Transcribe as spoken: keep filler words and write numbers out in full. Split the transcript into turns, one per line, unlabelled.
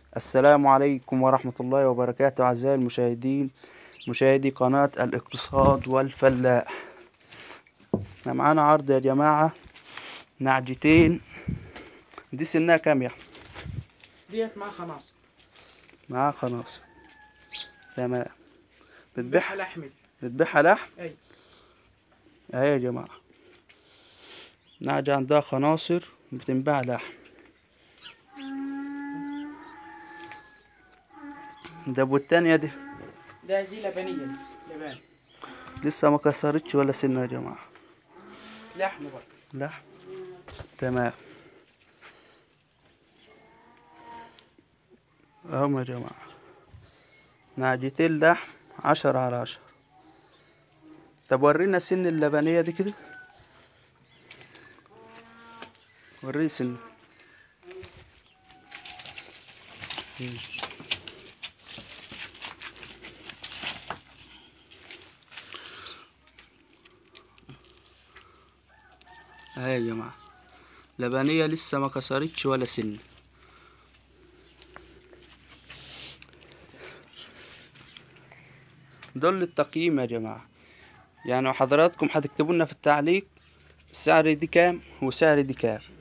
السلام عليكم ورحمة الله وبركاته. أعزائي المشاهدين، مشاهدي قناة الاقتصاد والفلاح، احنا معانا عرض يا جماعة نعجتين. دي سنها كام يا احمد؟
ديت معاها خناصر.
معاها خناصر، تمام.
بتبيعها
بتبيعها
لحمي.
بتبيعها لحم.
اي
اهي يا جماعة نعجة عندها خناصر بتنباع لحم. ده والتانية دي
ده دي لبنية لسه لبان
لسه ما كسرتش ولا سنة يا جماعة،
لحم برضه.
لحم، تمام. اهم يا جماعة نعجتين لحم عشرة على عشرة. طب ورينا سن اللبنية دي كده، وريني سن. اهي يا جماعة لبنية لسه ما كسرتش ولا سن. دول التقييم يا جماعة، يعني حضراتكم هتكتبوا لنا في التعليق السعر دي كام وسعر دي كام.